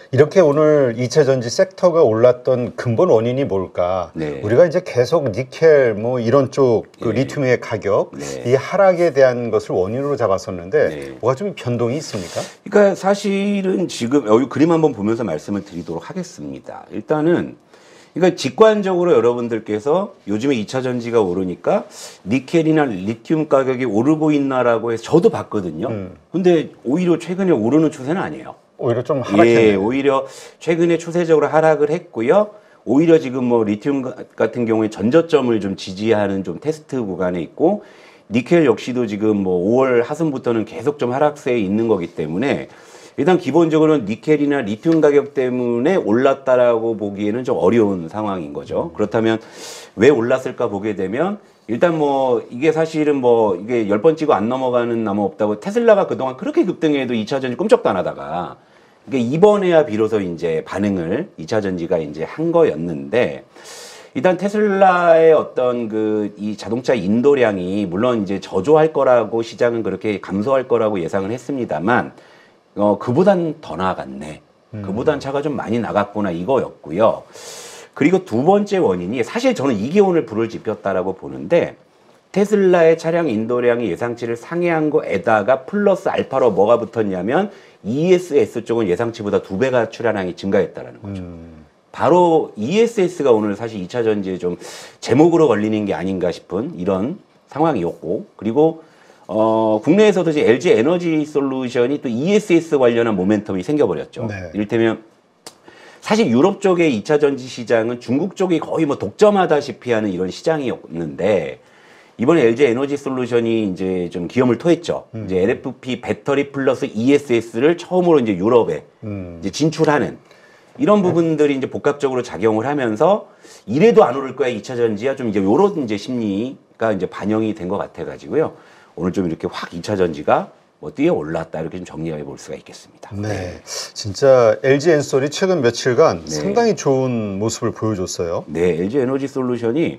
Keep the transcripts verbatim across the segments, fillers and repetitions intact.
이렇게 오늘 이 차 전지 섹터가 올랐던 근본 원인이 뭘까? 네. 우리가 이제 계속 니켈 뭐 이런 쪽 그 네. 리튬의 가격, 네. 이 하락에 대한 것을 원인으로 잡았었는데 네. 뭐가 좀 변동이 있습니까? 그러니까 사실은 지금 여기 그림 한번 보면서 말씀을 드리도록 하겠습니다. 일단은 그러니까 직관적으로 여러분들께서 요즘에 이 차 전지가 오르니까 니켈이나 리튬 가격이 오르고 있나라고 해서 저도 봤거든요. 음. 근데 오히려 최근에 오르는 추세는 아니에요. 오히려 좀 하락했네요. 예, 오히려 최근에 추세적으로 하락을 했고요. 오히려 지금 뭐 리튬 같은 경우에 전저점을 좀 지지하는 좀 테스트 구간에 있고, 니켈 역시도 지금 뭐 오월 하순부터는 계속 좀 하락세에 있는 거기 때문에 일단 기본적으로는 니켈이나 리튬 가격 때문에 올랐다라고 보기에는 좀 어려운 상황인 거죠. 그렇다면 왜 올랐을까 보게 되면 일단 뭐 이게 사실은 뭐 이게 열 번 찍어 안 넘어가는 나무 없다고, 테슬라가 그동안 그렇게 급등해도 이 차 전지 꿈쩍도 안 하다가 이게 이번에야 비로소 이제 반응을 이 차 전지가 이제 한 거였는데, 일단 테슬라의 어떤 그 이 자동차 인도량이 물론 이제 저조할 거라고 시장은 그렇게 감소할 거라고 예상을 했습니다만, 어 그보단 더 나아갔네. 음. 그보단 차가 좀 많이 나갔구나 이거였고요. 그리고 두 번째 원인이 사실 저는 이게 오늘 불을 지폈다라고 보는데, 테슬라의 차량 인도량이 예상치를 상회한 거에다가 플러스 알파로 뭐가 붙었냐면 이에스에스 쪽은 예상치보다 두 배가 출하량이 증가했다라는 거죠. 음. 바로 이에스에스가 오늘 사실 이 차 전지에 좀 제목으로 걸리는 게 아닌가 싶은 이런 상황이었고, 그리고 어, 국내에서도 이제 엘지 에너지 솔루션이 또 이에스에스 관련한 모멘텀이 생겨버렸죠. 네. 이를테면 사실 유럽 쪽의 이 차 전지 시장은 중국 쪽이 거의 뭐 독점하다시피 하는 이런 시장이었는데, 이번에 엘지 에너지 솔루션이 이제 좀 기염을 토했죠. 음. 이제 엘에프피 배터리 플러스 이에스에스를 처음으로 이제 유럽에 음. 이제 진출하는 이런 부분들이 이제 복합적으로 작용을 하면서 이래도 안 오를 거야 이 차 전지야, 좀 이제 요런 이제 심리가 이제 반영이 된 것 같아 가지고요. 오늘 좀 이렇게 확 이 차 전지가 뭐 뛰어 올랐다 이렇게 좀 정리해 볼 수가 있겠습니다. 네, 네. 진짜 엘지 엔솔이 최근 며칠간 네. 상당히 좋은 모습을 보여줬어요. 네, 엘지 에너지 솔루션이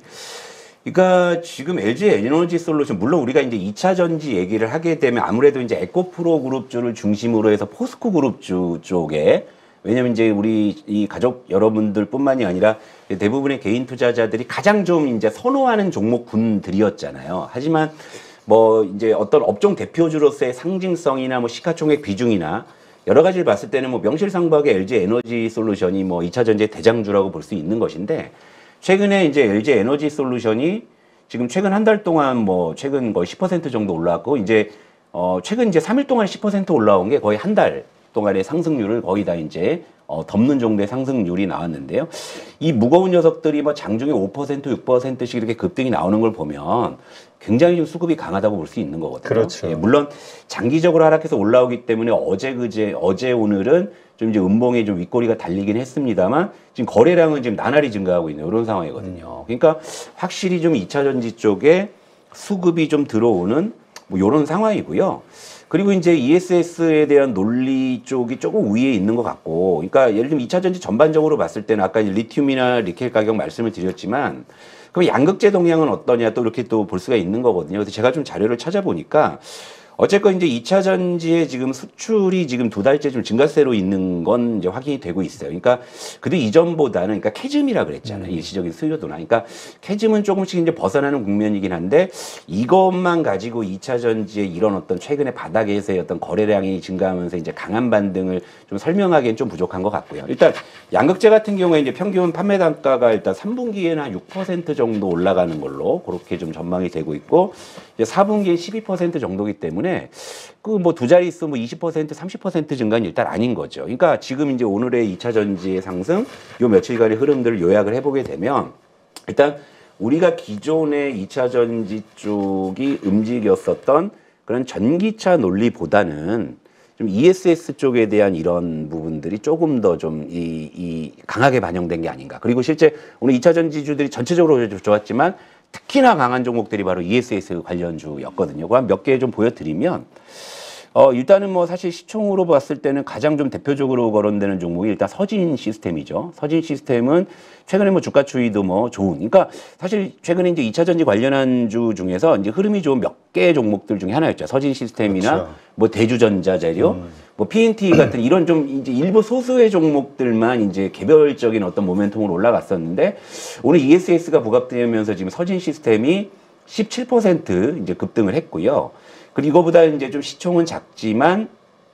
그러니까 지금 엘지 에너지 솔루션, 물론 우리가 이제 이 차 전지 얘기를 하게 되면 아무래도 이제 에코프로 그룹주를 중심으로 해서 포스코 그룹주 쪽에, 왜냐면 이제 우리 이 가족 여러분들뿐만이 아니라 대부분의 개인 투자자들이 가장 좀 이제 선호하는 종목군들이었잖아요. 하지만 뭐 이제 어떤 업종 대표주로서의 상징성이나 뭐 시가총액 비중이나 여러 가지를 봤을 때는 뭐 명실상부하게 엘지 에너지 솔루션이 뭐 이 차 전지의 대장주라고 볼 수 있는 것인데, 최근에 이제 엘지 에너지 솔루션이 지금 최근 한 달 동안 뭐 최근 거의 십 퍼센트 정도 올라왔고, 이제 어 최근 이제 삼 일 동안 십 퍼센트 올라온 게 거의 한 달 동안의 상승률을 거의 다 이제 어, 덮는 정도의 상승률이 나왔는데요. 이 무거운 녀석들이 뭐 장중에 오 퍼센트, 육 퍼센트씩 이렇게 급등이 나오는 걸 보면 굉장히 좀 수급이 강하다고 볼 수 있는 거거든요. 그렇죠. 예, 물론 장기적으로 하락해서 올라오기 때문에 어제 그제 어제 오늘은 좀 이제 음봉에 좀 윗꼬리가 달리긴 했습니다만, 지금 거래량은 지금 나날이 증가하고 있는 이런 상황이거든요. 그러니까 확실히 좀 이 차 전지 쪽에 수급이 좀 들어오는 뭐 이런 상황이고요. 그리고 이제 이에스에스에 대한 논리 쪽이 조금 위에 있는 것 같고, 그러니까 예를 들면 이 차 전지 전반적으로 봤을 때는 아까 리튬이나 니켈 가격 말씀을 드렸지만, 그럼 양극재 동향은 어떠냐 또 이렇게 또 볼 수가 있는 거거든요. 그래서 제가 좀 자료를 찾아보니까 어쨌건 이제 이 차 전지의 지금 수출이 지금 두 달째 좀 증가세로 있는 건 이제 확인이 되고 있어요. 그러니까 그도 이전보다는, 그러니까 캐즘이라 그랬잖아요. 음. 일시적인 수요도나. 그러니까 캐즘은 조금씩 이제 벗어나는 국면이긴 한데, 이것만 가지고 이 차 전지의 이런 어떤 최근의 바닥에서의 어떤 거래량이 증가하면서 이제 강한 반등을 좀 설명하기엔 좀 부족한 것 같고요. 일단 양극재 같은 경우에 이제 평균 판매 단가가 일단 삼 분기에는 한 육 퍼센트 정도 올라가는 걸로 그렇게 좀 전망이 되고 있고, 이제 사 분기에 십이 퍼센트 정도기 때문에 그 뭐 두 자릿수 뭐 이십 퍼센트, 삼십 퍼센트 증가는 일단 아닌 거죠. 그러니까 지금 이제 오늘의 이 차 전지의 상승, 요 며칠간의 흐름들을 요약을 해보게 되면, 일단 우리가 기존의 이 차 전지 쪽이 움직였었던 그런 전기차 논리보다는 좀 이에스에스 쪽에 대한 이런 부분들이 조금 더 좀 이, 이 강하게 반영된 게 아닌가. 그리고 실제 오늘 이 차 전지주들이 전체적으로 좋았지만 특히나 강한 종목들이 바로 이에스에스 관련주였거든요. 그럼 몇 개 좀 보여드리면, 어, 일단은 뭐 사실 시총으로 봤을 때는 가장 좀 대표적으로 거론되는 종목이 일단 서진 시스템이죠. 서진 시스템은 최근에 뭐 주가 추이도 뭐 좋은. 그러니까 사실 최근에 이제 이차 전지 관련한 주 중에서 이제 흐름이 좋은 몇 개 종목들 중에 하나였죠. 서진 시스템이나 그렇죠. 뭐 대주전자 재료, 음. 뭐 피엔티 같은 이런 좀 이제 일부 소수의 종목들만 이제 개별적인 어떤 모멘텀으로 올라갔었는데 오늘 이에스에스가 부각되면서 지금 서진 시스템이 십칠 퍼센트 이제 급등을 했고요. 그리고 이거보다 이제 좀 시총은 작지만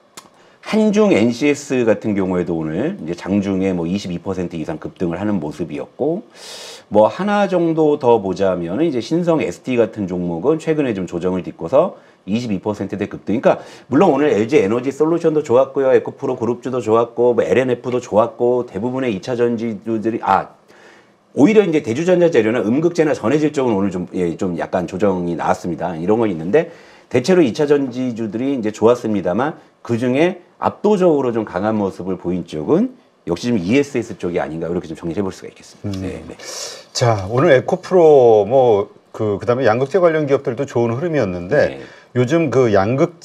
한중 엔씨에스 같은 경우에도 오늘 이제 장중에 뭐 이십이 퍼센트 이상 급등을 하는 모습이었고 뭐 하나 정도 더 보자면 이제 신성 에스티 같은 종목은 최근에 좀 조정을 딛고서 이십이 퍼센트대 급등. 그러니까 물론 오늘 엘지 에너지 솔루션도 좋았고요. 에코프로 그룹주도 좋았고 뭐 엘엔에프도 좋았고 대부분의 이차 전지주들이 아 오히려 이제 대주전자 재료나 음극재나 전해질 쪽은 오늘 좀, 예, 좀 약간 조정이 나왔습니다. 이런 건 있는데 대체로 이차 전지주들이 이제 좋았습니다만 그 중에 압도적으로 좀 강한 모습을 보인 쪽은 역시 좀 이에스에스 쪽이 아닌가 이렇게 좀 정리해 볼 수가 있겠습니다. 음. 네, 네. 자, 오늘 에코프로 뭐 그 그다음에 양극재 관련 기업들도 좋은 흐름이었는데 네. 요즘 그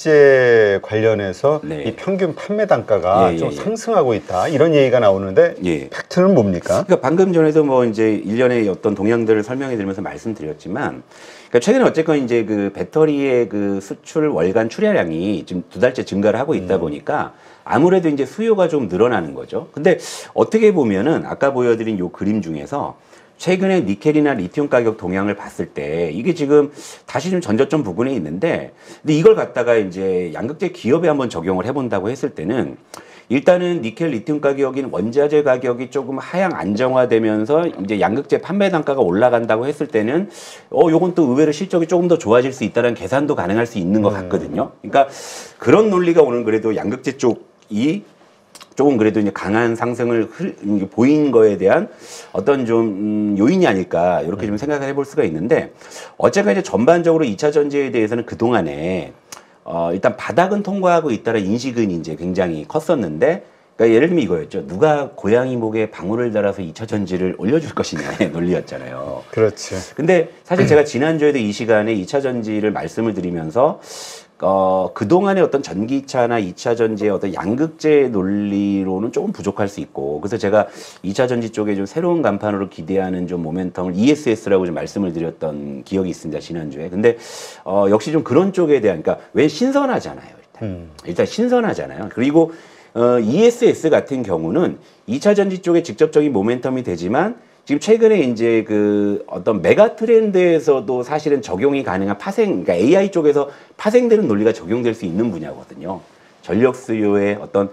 양극재 관련해서 네. 이 평균 판매 단가가 예, 예, 좀 예. 상승하고 있다 이런 얘기가 나오는데 예. 팩트는 뭡니까? 그러니까 방금 전에도 뭐 이제 일련의 어떤 동향들을 설명해 드리면서 말씀드렸지만 그러니까 최근에 어쨌건 이제 그 배터리의 그 수출 월간 출하량이 지금 두 달째 증가를 하고 있다 보니까 아무래도 이제 수요가 좀 늘어나는 거죠. 근데 어떻게 보면은 아까 보여드린 요 그림 중에서 최근에 니켈이나 리튬 가격 동향을 봤을 때 이게 지금 다시 좀 전저점 부근에 있는데 근데 이걸 갖다가 이제 양극재 기업에 한번 적용을 해본다고 했을 때는 일단은 니켈, 리튬 가격인 원자재 가격이 조금 하향 안정화되면서 이제 양극재 판매 단가가 올라간다고 했을 때는 어 요건 또 의외로 실적이 조금 더 좋아질 수 있다는 계산도 가능할 수 있는 것 같거든요. 그러니까 그런 논리가 오늘 그래도 양극재 쪽이 조금 그래도 이제 강한 상승을 흘, 보인 거에 대한 어떤 좀 음, 요인이 아닐까 이렇게 좀 생각을 해볼 수가 있는데 어쨌든 이제 전반적으로 이차 전지에 대해서는 그 동안에 어, 일단 바닥은 통과하고 있다는 인식은 이제 굉장히 컸었는데 그러니까 예를 들면 이거였죠. 누가 고양이 목에 방울을 달아서 이차 전지를 올려줄 것이냐의 논리였잖아요. 그렇지. 근데 사실 제가 지난주에도 이 시간에 이차 전지를 말씀을 드리면서 어, 그동안의 어떤 전기차나 이차 전지의 어떤 양극재 논리로는 조금 부족할 수 있고, 그래서 제가 이차 전지 쪽에 좀 새로운 간판으로 기대하는 좀 모멘텀을 이에스에스라고 좀 말씀을 드렸던 기억이 있습니다, 지난주에. 근데, 어, 역시 좀 그런 쪽에 대한, 그러니까 왜 신선하잖아요, 일단. 음. 일단 신선하잖아요. 그리고, 어, 이에스에스 같은 경우는 이차 전지 쪽에 직접적인 모멘텀이 되지만, 지금 최근에 이제 그 어떤 메가 트렌드에서도 사실은 적용이 가능한 파생, 그러니까 에이아이 쪽에서 파생되는 논리가 적용될 수 있는 분야거든요. 전력 수요의 어떤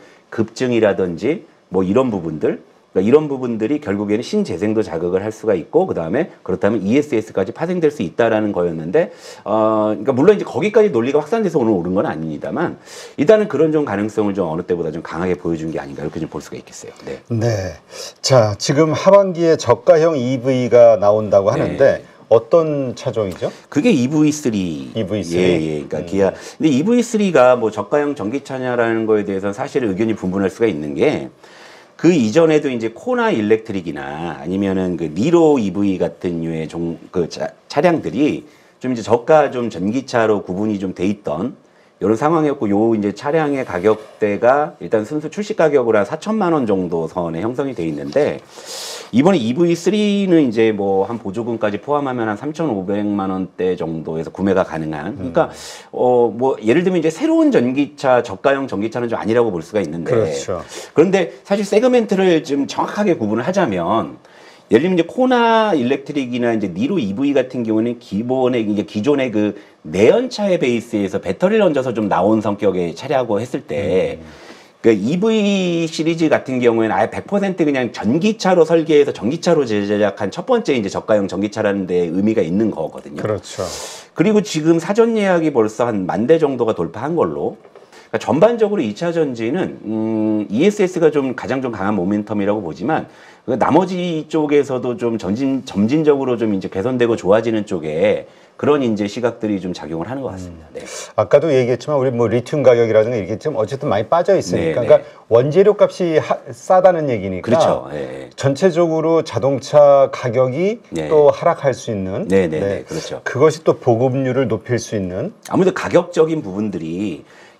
급증이라든지 뭐 이런 부분들, 그러니까 이런 부분들이 결국에는 신재생도 자극을 할 수가 있고, 그 다음에 그렇다면 이에스에스까지 파생될 수 있다라는 거였는데, 어, 그러니까 물론 이제 거기까지 논리가 확산돼서 오늘 오른 건 아닙니다만, 일단은 그런 좀 가능성을 좀 어느 때보다 좀 강하게 보여준 게 아닌가 이렇게 좀 볼 수가 있겠어요. 네. 네. 자, 지금 하반기에 저가형 이브이가 나온다고 하는데 네. 어떤 차종이죠? 그게 이브이 쓰리. 이브이 쓰리. 예, 예. 그러니까 음. 기아. 근데 이브이 쓰리가 뭐 저가형 전기차냐라는 거에 대해서는 사실 의견이 분분할 수가 있는 게 그 이전에도 이제 코나 일렉트릭이나 아니면은 그 니로 이브이 같은 류의 종, 그 차, 차량들이 좀 이제 저가 좀 전기차로 구분이 좀 돼 있던 이런 상황이었고, 요 이제 차량의 가격대가 일단 순수 출시 가격으로 한 사천만 원 정도 선에 형성이 돼 있는데, 이번에 이브이 쓰리는 이제 뭐 한 보조금까지 포함하면 한 삼천오백만 원대 정도에서 구매가 가능한. 그러니까, 어, 뭐 예를 들면 이제 새로운 전기차, 저가형 전기차는 좀 아니라고 볼 수가 있는데. 그렇죠. 그런데 사실 세그멘트를 좀 정확하게 구분을 하자면, 예를 들면 이제 코나 일렉트릭이나 이제 니로 이브이 같은 경우는 기본의 이제 기존의 그 내연차의 베이스에서 배터리를 얹어서 좀 나온 성격의 차량이라고 했을 때, 음. 그 이브이 시리즈 같은 경우에는 아예 백 퍼센트 그냥 전기차로 설계해서 전기차로 제작한 첫 번째 이제 저가형 전기차라는 데 의미가 있는 거거든요. 그렇죠. 그리고 지금 사전 예약이 벌써 한 만 대 정도가 돌파한 걸로. 그러니까 전반적으로 이차 전지는 음, 이에스에스가 좀 가장 좀 강한 모멘텀이라고 보지만 그 나머지 쪽에서도 좀 점진 점진적으로 좀 이제 개선되고 좋아지는 쪽에 그런 이제 시각들이 좀 작용을 하는 것 같습니다. 네. 아까도 얘기했지만 우리 뭐 리튬 가격이라든가 이게 좀 어쨌든 많이 빠져 있으니까, 네, 그러니까 네. 원재료 값이 하, 싸다는 얘기니까. 그렇죠. 네. 전체적으로 자동차 가격이 네. 또 하락할 수 있는. 네, 네, 네, 그렇죠. 그것이 또 보급률을 높일 수 있는. 아무래도 가격적인 부분들이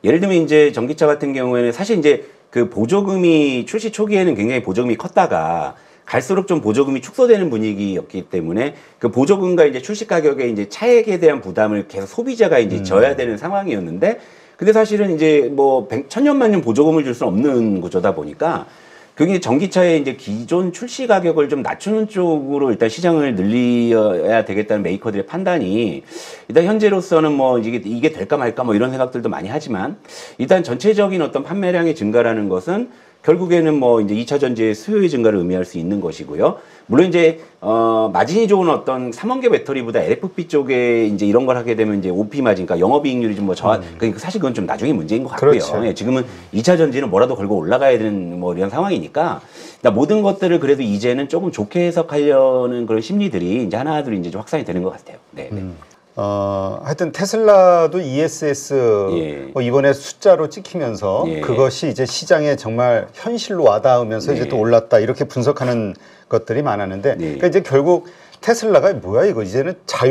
예를 들면 이제 전기차 같은 경우에는 사실 이제 그 보조금이 출시 초기에는 굉장히 보조금이 컸다가 갈수록 좀 보조금이 축소되는 분위기였기 때문에 그 보조금과 이제 출시 가격에 이제 차액에 대한 부담을 계속 소비자가 이제 음. 져야 되는 상황이었는데 근데 사실은 이제 뭐 백, 천년만 년 보조금을 줄 수는 없는 구조다 보니까 그게 전기차의 이제 기존 출시 가격을 좀 낮추는 쪽으로 일단 시장을 늘려야 되겠다는 메이커들의 판단이 일단 현재로서는 뭐 이게, 이게 될까 말까 뭐 이런 생각들도 많이 하지만 일단 전체적인 어떤 판매량의 증가라는 것은 결국에는 뭐 이제 이차 전지의 수요의 증가를 의미할 수 있는 것이고요. 물론 이제 어 마진이 좋은 어떤 삼원계 배터리보다 엘에프피 쪽에 이제 이런 걸 하게 되면 이제 오피 마진, 그러니까 영업이익률이 좀 뭐 저하, 음. 그러니까 사실 그건 좀 나중에 문제인 것 같고요. 그렇죠. 예, 지금은 이차 전지는 뭐라도 걸고 올라가야 되는 뭐 이런 상황이니까 그러니까 모든 것들을 그래도 이제는 조금 좋게 해석하려는 그런 심리들이 이제 하나둘 이제 좀 확산이 되는 것 같아요. 네. 네. 음. 어, 하여튼 테슬라도 이에스에스 예. 뭐 이번에 숫자로 찍히면서 예. 그것이 이제 시장에 정말 현실로 와닿으면서 네. 이제 또 올랐다 이렇게 분석하는 것들이 많았는데 네. 그러니까 이제 결국 테슬라가 뭐야 이거 이제는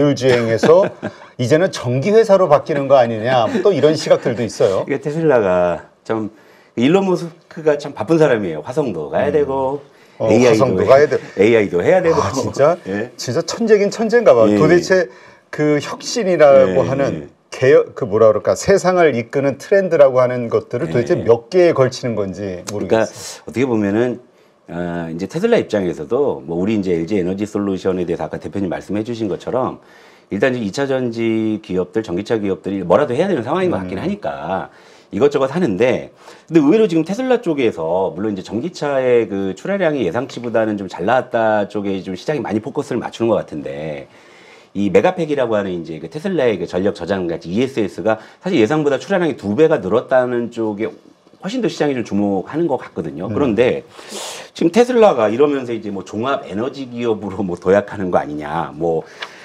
자율주행에서 이제는 전기 회사로 바뀌는 거 아니냐 또 이런 시각들도 있어요. 이게 테슬라가 참 일론 머스크가 참 바쁜 사람이에요. 화성도 가야 되고 어, 에이아이도 화성도 해, 가야 돼. 에이아이도 해야 되고. 아, 진짜 예. 진짜 천재긴 천재인가 봐. 예. 도대체 그 혁신이라고 예. 하는 개혁 그 뭐라 그럴까 세상을 이끄는 트렌드라고 하는 것들을 도대체 예. 몇 개에 걸치는 건지 모르겠어요. 그러니까 어떻게 보면은 어, 이제 테슬라 입장에서도 뭐 우리 이제 엘지 에너지 솔루션에 대해서 아까 대표님 말씀해 주신 것처럼 일단 이제 이차 전지 기업들, 전기차 기업들이 뭐라도 해야 되는 상황인 것 같긴 하니까 이것저것 하는데 근데 의외로 지금 테슬라 쪽에서 물론 이제 전기차의 그 출하량이 예상치보다는 좀 잘 나왔다 쪽에 좀 시장이 많이 포커스를 맞추는 것 같은데 이 메가팩이라고 하는 이제 그 테슬라의 그 전력 저장 같이 이에스에스가 사실 예상보다 출하량이 두 배가 늘었다는 쪽에 훨씬 더 시장이 좀 주목하는 것 같거든요. 네. 그런데 지금 테슬라가 이러면서 이제 뭐 종합 에너지 기업으로 뭐 도약하는 거 아니냐, 뭐,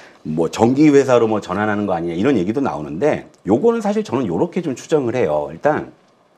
뭐 전기 회사로 뭐 전환하는 거 아니냐 이런 얘기도 나오는데 요거는 사실 저는 요렇게 좀 추정을 해요. 일단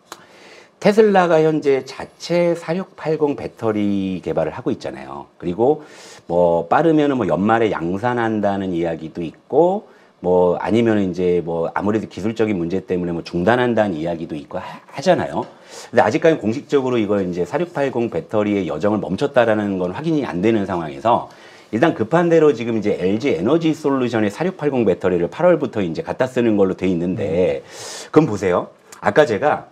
테슬라가 현재 자체 사육팔공 배터리 개발을 하고 있잖아요. 그리고 뭐 빠르면은 뭐 연말에 양산한다는 이야기도 있고 뭐 아니면 이제 뭐 아무래도 기술적인 문제 때문에 뭐 중단한다는 이야기도 있고 하, 하잖아요. 근데 아직까지 공식적으로 이걸 이제 사육팔공 배터리의 여정을 멈췄다라는 건 확인이 안 되는 상황에서 일단 급한 대로 지금 이제 엘지 에너지 솔루션의 사육팔공 배터리를 팔월부터 이제 갖다 쓰는 걸로 돼 있는데 그럼 보세요. 아까 제가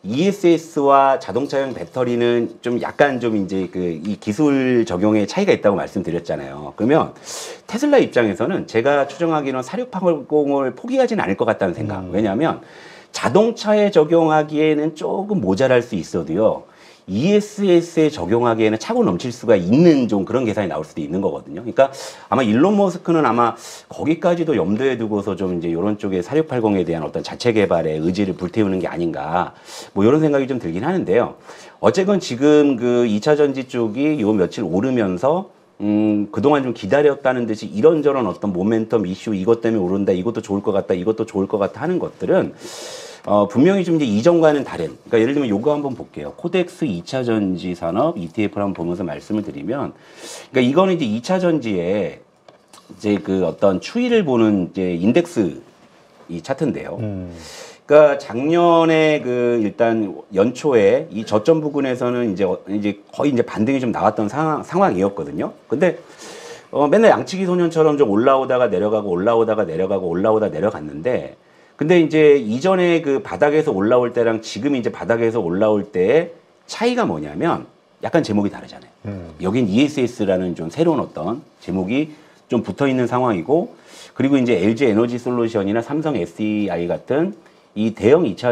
이에스에스와 자동차용 배터리는 좀 약간 좀 이제 그 이 기술 적용에 차이가 있다고 말씀드렸잖아요. 그러면 테슬라 입장에서는 제가 추정하기로는 사육팔공을 포기하지는 않을 것 같다는 생각. 음. 왜냐하면 자동차에 적용하기에는 조금 모자랄 수 있어도요. 이에스에스에 적용하기에는 차고 넘칠 수가 있는 좀 그런 계산이 나올 수도 있는 거거든요. 그러니까 아마 일론 머스크는 아마 거기까지도 염두에 두고서 좀 이제 이런 쪽에 사육팔공에 대한 어떤 자체 개발의 의지를 불태우는 게 아닌가 뭐 이런 생각이 좀 들긴 하는데요. 어쨌건 지금 그 이차 전지 쪽이 요 며칠 오르면서 음, 그동안 좀 기다렸다는 듯이 이런저런 어떤 모멘텀 이슈 이것 때문에 오른다, 이것도 좋을 것 같다, 이것도 좋을 것 같다 하는 것들은 어, 분명히 좀 이제 이전과는 다른, 그러니까 예를 들면 요거 한번 볼게요. 코덱스 이차 전지 산업 이티에프를 한번 보면서 말씀을 드리면, 그러니까 이거는 이제 이차 전지에 이제 그 어떤 추이를 보는 이제 인덱스 이 차트인데요. 음. 그러니까 작년에 그 일단 연초에 이 저점 부근에서는 이제 이제 거의 이제 반등이 좀 나왔던 상황, 상황이었거든요. 근데 어, 맨날 양치기 소년처럼 좀 올라오다가 내려가고 올라오다가 내려가고 올라오다 내려갔는데 근데 이제 이전에 그 바닥에서 올라올 때랑 지금 이제 바닥에서 올라올 때의 차이가 뭐냐면 약간 제목이 다르잖아요. 음. 여긴 이에스에스라는 좀 새로운 어떤 제목이 좀 붙어 있는 상황이고 그리고 이제 엘지 에너지 솔루션이나 삼성 에스디아이 같은 이 대형 이차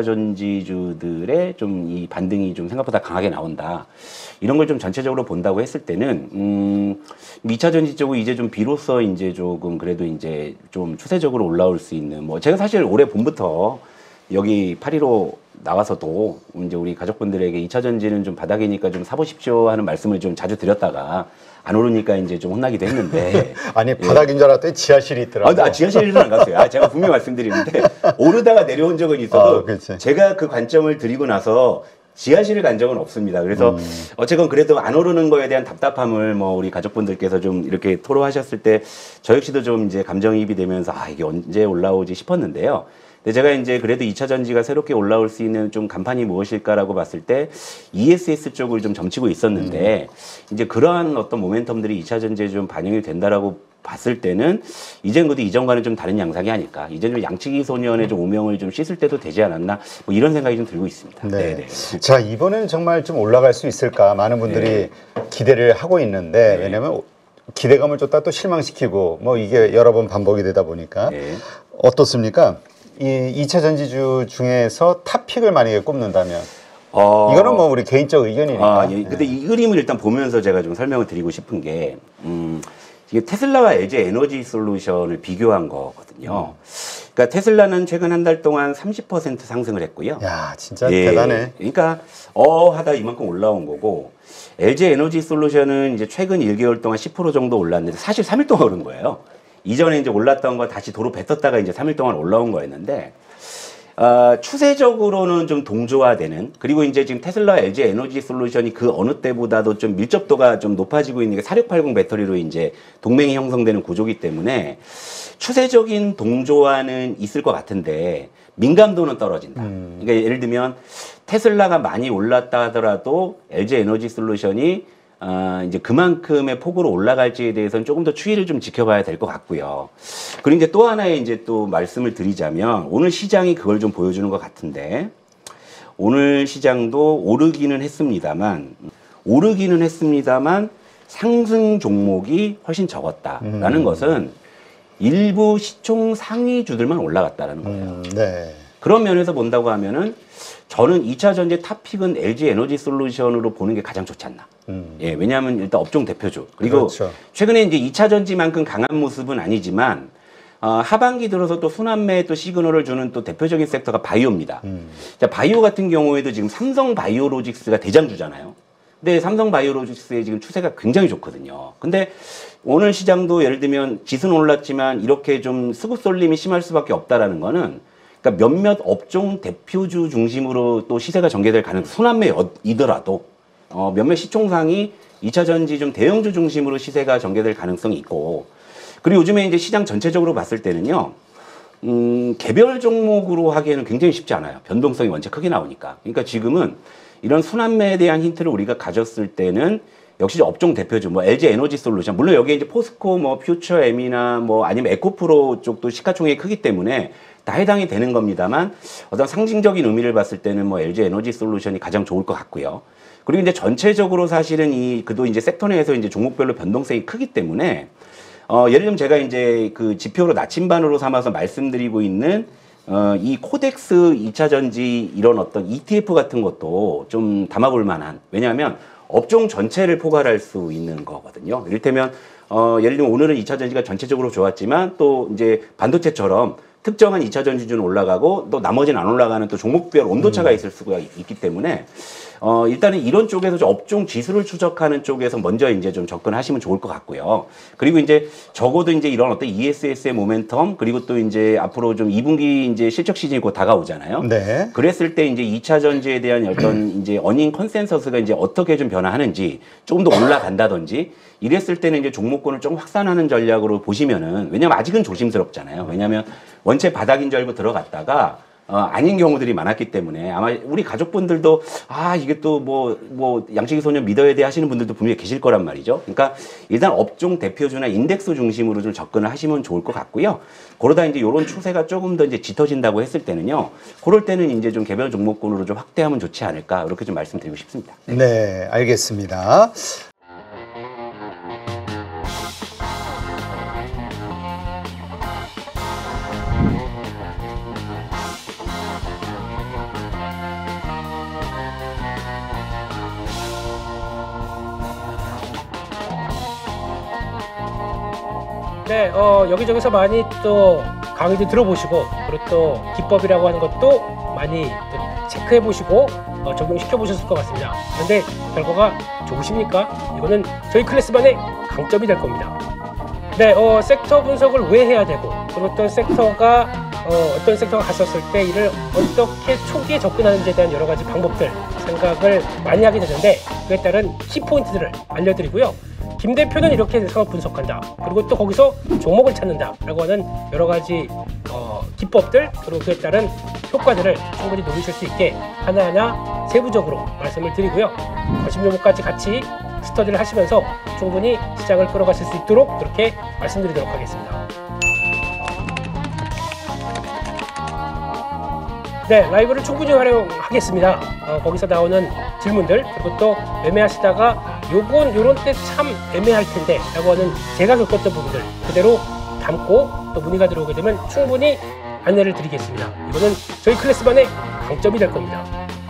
전지주들의 좀 이 반등이 좀 생각보다 강하게 나온다. 이런 걸 좀 전체적으로 본다고 했을 때는, 음, 이차 전지 쪽은 이제 좀 비로소 이제 조금 그래도 이제 좀 추세적으로 올라올 수 있는, 뭐, 제가 사실 올해 봄부터 여기 팔일오 나와서도 이제 우리 가족분들에게 이차 전지는 좀 바닥이니까 좀 사보십시오 하는 말씀을 좀 자주 드렸다가 안 오르니까 이제 좀 혼나기도 했는데. 아니, 바닥인 줄 알았더니 지하실이 있더라고요. 아, 지하실은 안 갔어요. 아, 제가 분명히 말씀드리는데, 오르다가 내려온 적은 있어도, 아, 제가 그 관점을 드리고 나서 지하실을 간 적은 없습니다. 그래서, 음. 어쨌건 그래도 안 오르는 거에 대한 답답함을 뭐 우리 가족분들께서 좀 이렇게 토로하셨을 때, 저 역시도 좀 이제 감정이입이 되면서, 아, 이게 언제 올라오지 싶었는데요. 근데 제가 이제 그래도 이 차 전지가 새롭게 올라올 수 있는 좀 간판이 무엇일까라고 봤을 때 이에스에스 쪽을 좀 점치고 있었는데 음. 이제 그러한 어떤 모멘텀들이 이 차 전지에 좀 반영이 된다라고 봤을 때는 이제는 그래도 이전과는 좀 다른 양상이 아닐까. 이제 좀 양치기 소년의 좀 오명을 좀 씻을 때도 되지 않았나. 뭐 이런 생각이 좀 들고 있습니다. 네. 네네. 자, 이번에는 정말 좀 올라갈 수 있을까. 많은 분들이 네. 기대를 하고 있는데 네. 왜냐면 기대감을 줬다 또 실망시키고 뭐 이게 여러 번 반복이 되다 보니까 네. 어떻습니까? 이 이 차 전지주 중에서 탑픽을 만약에 꼽는다면 어... 이거는 뭐 우리 개인적 의견이니까. 아, 예. 근데 네. 이 그림을 일단 보면서 제가 좀 설명을 드리고 싶은 게 음, 이게 테슬라와 엘지 에너지 솔루션을 비교한 거거든요. 음. 그러니까 테슬라는 최근 한 달 동안 삼십 퍼센트 상승을 했고요. 야, 진짜 예. 대단해. 그러니까 어 하다 이만큼 올라온 거고 엘지 에너지 솔루션은 이제 최근 일 개월 동안 십 퍼센트 정도 올랐는데 사실 삼 일 동안 오른 거예요. 이전에 이제 올랐던 거 다시 도로 뱉었다가 이제 삼 일 동안 올라온 거였는데, 어, 추세적으로는 좀 동조화되는, 그리고 이제 지금 테슬라 엘지 에너지 솔루션이 그 어느 때보다도 좀 밀접도가 좀 높아지고 있는 게 사육팔공 배터리로 이제 동맹이 형성되는 구조기 때문에 추세적인 동조화는 있을 것 같은데 민감도는 떨어진다. 음. 그러니까 예를 들면 테슬라가 많이 올랐다 하더라도 엘지 에너지 솔루션이 어, 이제 그만큼의 폭으로 올라갈지에 대해서는 조금 더 추이를 좀 지켜봐야 될 것 같고요. 그리고 이제 또 하나의 이제 또 말씀을 드리자면 오늘 시장이 그걸 좀 보여주는 것 같은데 오늘 시장도 오르기는 했습니다만 오르기는 했습니다만 상승 종목이 훨씬 적었다라는 음. 것은 일부 시총 상위주들만 올라갔다라는 거예요. 음, 네. 그런 면에서 본다고 하면은 저는 이 차 전지 탑픽은 엘지 에너지 솔루션으로 보는 게 가장 좋지 않나. 음. 예, 왜냐하면 일단 업종 대표주. 그리고 그렇죠. 최근에 이제 이 차 전지만큼 강한 모습은 아니지만 어, 하반기 들어서 또 순환매에 또 시그널을 주는 또 대표적인 섹터가 바이오입니다. 음. 자, 바이오 같은 경우에도 지금 삼성 바이오로직스가 대장주잖아요. 근데 삼성 바이오로직스의 지금 추세가 굉장히 좋거든요. 근데 오늘 시장도 예를 들면 지수는 올랐지만 이렇게 좀 수급 쏠림이 심할 수밖에 없다라는 거는 그러니까 몇몇 업종 대표주 중심으로 또 시세가 전개될 가능성, 순환매이더라도 어, 몇몇 시총상이 이 차 전지 좀 대형주 중심으로 시세가 전개될 가능성이 있고, 그리고 요즘에 이제 시장 전체적으로 봤을 때는요, 음, 개별 종목으로 하기에는 굉장히 쉽지 않아요. 변동성이 원체 크게 나오니까. 그러니까 지금은 이런 순환매에 대한 힌트를 우리가 가졌을 때는 역시 업종 대표주, 뭐 엘지 에너지 솔루션, 물론 여기에 이제 포스코, 뭐 퓨처엠이나 뭐 아니면 에코프로 쪽도 시가총액이 크기 때문에 다 해당이 되는 겁니다만 어떤 상징적인 의미를 봤을 때는 뭐 엘지 에너지 솔루션이 가장 좋을 것 같고요. 그리고 이제 전체적으로 사실은 이 그도 이제 섹터 내에서 이제 종목별로 변동성이 크기 때문에 어 예를 들면 제가 이제 그 지표로 나침반으로 삼아서 말씀드리고 있는 어 이 코덱스 이 차 전지 이런 어떤 이티에프 같은 것도 좀 담아볼 만한, 왜냐하면 업종 전체를 포괄할 수 있는 거거든요. 이를테면 어 예를 들면 오늘은 이 차 전지가 전체적으로 좋았지만 또 이제 반도체처럼 특정한 이 차 전지주는 올라가고 또 나머지는 안 올라가는 또 종목별 온도차가 있을 수가 있기 때문에 어 일단은 이런 쪽에서 좀 업종 지수를 추적하는 쪽에서 먼저 이제 좀 접근하시면 좋을 것 같고요. 그리고 이제 적어도 이제 이런 어떤 이에스에스의 모멘텀, 그리고 또 이제 앞으로 좀 이 분기 이제 실적 시즌이 곧 다가오잖아요. 네. 그랬을 때 이제 이 차 전지에 대한 어떤 이제 어닝 컨센서스가 이제 어떻게 좀 변화하는지, 조금 더 올라간다든지 이랬을 때는 이제 종목군을 좀 확산하는 전략으로 보시면은, 왜냐면 아직은 조심스럽잖아요. 왜냐면 원체 바닥인 줄 알고 들어갔다가 어, 아닌 경우들이 많았기 때문에 아마 우리 가족분들도 아 이게 또 뭐 뭐 양치기 소년 믿어야 돼 하시는 분들도 분명히 계실 거란 말이죠. 그러니까 일단 업종 대표주나 인덱스 중심으로 좀 접근을 하시면 좋을 것 같고요. 그러다 이제 이런 추세가 조금 더 이제 짙어진다고 했을 때는요, 그럴 때는 이제 좀 개별 종목군으로 좀 확대하면 좋지 않을까, 이렇게 좀 말씀드리고 싶습니다. 네, 네, 알겠습니다. 네, 어, 여기저기서 많이 또 강의도 들어보시고, 그리고 또 기법이라고 하는 것도 많이 또 체크해보시고 어, 적용시켜보셨을 것 같습니다. 그런데 결과가 좋으십니까? 이거는 저희 클래스반의 강점이 될 겁니다. 네, 어, 섹터 분석을 왜 해야 되고, 그리고 어떤 섹터가 어, 어떤 섹터가 갔었을 때 이를 어떻게 초기에 접근하는지에 대한 여러 가지 방법들, 생각을 많이 하게 되는데, 그에 따른 키포인트들을 알려드리고요. 김 대표는 이렇게 상황 분석한다, 그리고 또 거기서 종목을 찾는다 라고 하는 여러 가지 어, 기법들 그리고 그에 따른 효과들을 충분히 노리실 수 있게 하나하나 세부적으로 말씀을 드리고요. 거심 종목까지 같이 스터디를 하시면서 충분히 시장을 끌어가실 수 있도록 그렇게 말씀드리도록 하겠습니다. 네, 라이브를 충분히 활용하겠습니다. 어, 거기서 나오는 질문들 그리고 또 매매하시다가 요건 요런 때 참 애매할 텐데 라고 하는 제가 겪었던 부분들 그대로 담고 또 문의가 들어오게 되면 충분히 안내를 드리겠습니다. 이거는 저희 클래스만의 강점이 될 겁니다.